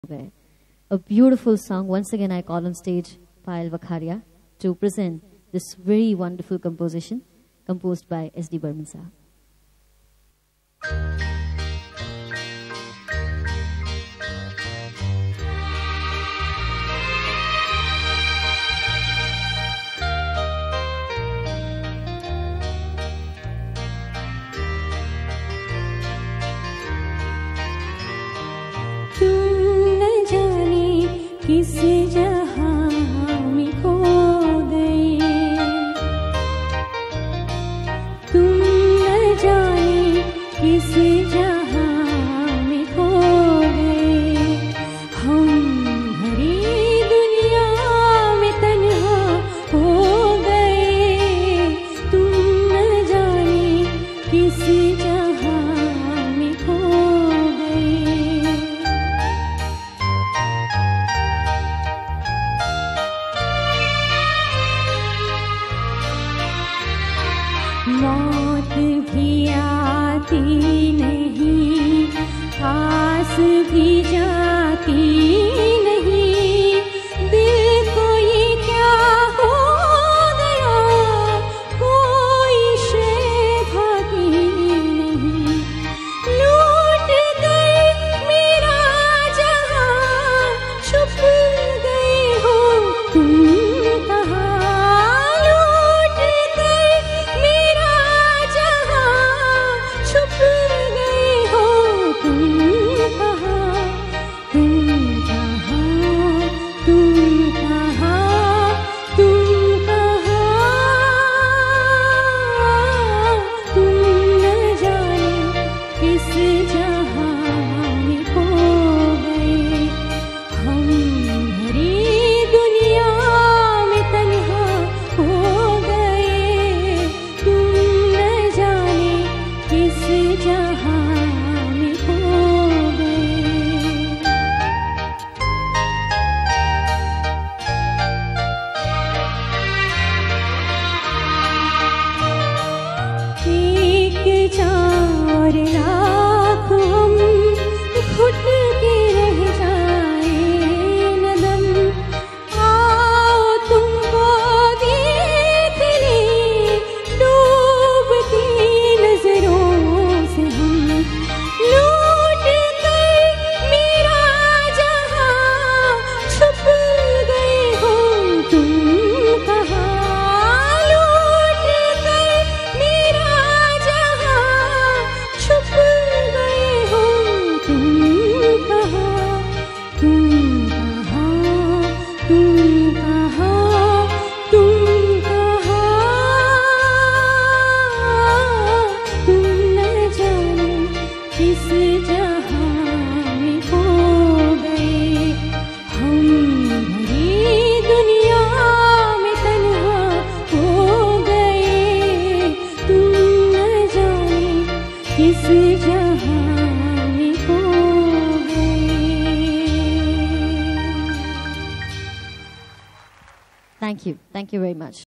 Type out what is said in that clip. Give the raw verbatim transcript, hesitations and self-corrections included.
A beautiful song. Once again, I call on stage Payal Vakharia to present this very wonderful composition composed by S D Burman Sahab. किस जहां में खो गए तुम, न जाने किस जहां में खो गए। हम हरी दुनिया में तन्हा हो गए, तुम न जाने किस जहां में खो गए। मौत भी आती नहीं, पास भी जाती नहीं, दिल को ये क्या हो गया, कोई शय भाती नहीं। लूट गए मेरा जहां, छुप गए हो तुम कहाँ। चार लाख हम घुट के रह जाए नदम, आओ तुमको देख ले डूबती नजरों से हम। लूट कर मेरा जहां, छुप गए हो तुम कहाँ। किस जहां में खो गए, हम भरी दुनिया में तन्हा हो गए, तुम न जाने किस जहां में खो गए। Thank you. Thank you very much.